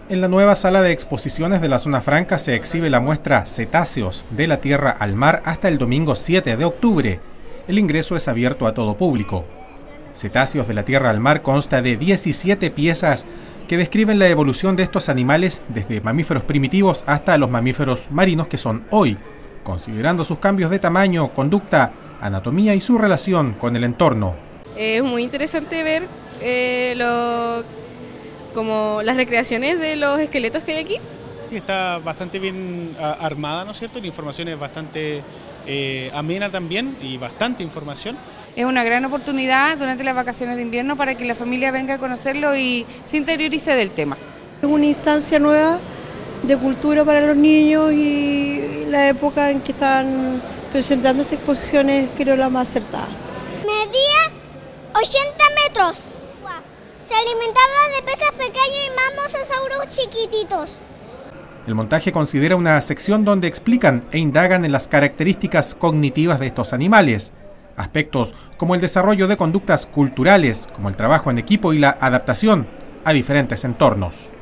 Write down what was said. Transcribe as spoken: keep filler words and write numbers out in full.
En la nueva sala de exposiciones de la Zona Franca se exhibe la muestra Cetáceos de la Tierra al Mar hasta el domingo siete de octubre. El ingreso es abierto a todo público. Cetáceos de la Tierra al Mar consta de diecisiete piezas que describen la evolución de estos animales desde mamíferos primitivos hasta los mamíferos marinos que son hoy, considerando sus cambios de tamaño, conducta, anatomía y su relación con el entorno. Es muy interesante ver eh, lo, como las recreaciones de los esqueletos que hay aquí. Está bastante bien armada, ¿no es cierto? La información es bastante eh, amena también y bastante información. Es una gran oportunidad durante las vacaciones de invierno para que la familia venga a conocerlo y se interiorice del tema. Es una instancia nueva de cultura para los niños y la época en que están presentando esta exposición es, creo, la más acertada. Medía ochenta metros. Se alimentaba de peces pequeños y mamosauros chiquititos. El montaje considera una sección donde explican e indagan en las características cognitivas de estos animales, aspectos como el desarrollo de conductas culturales, como el trabajo en equipo y la adaptación a diferentes entornos.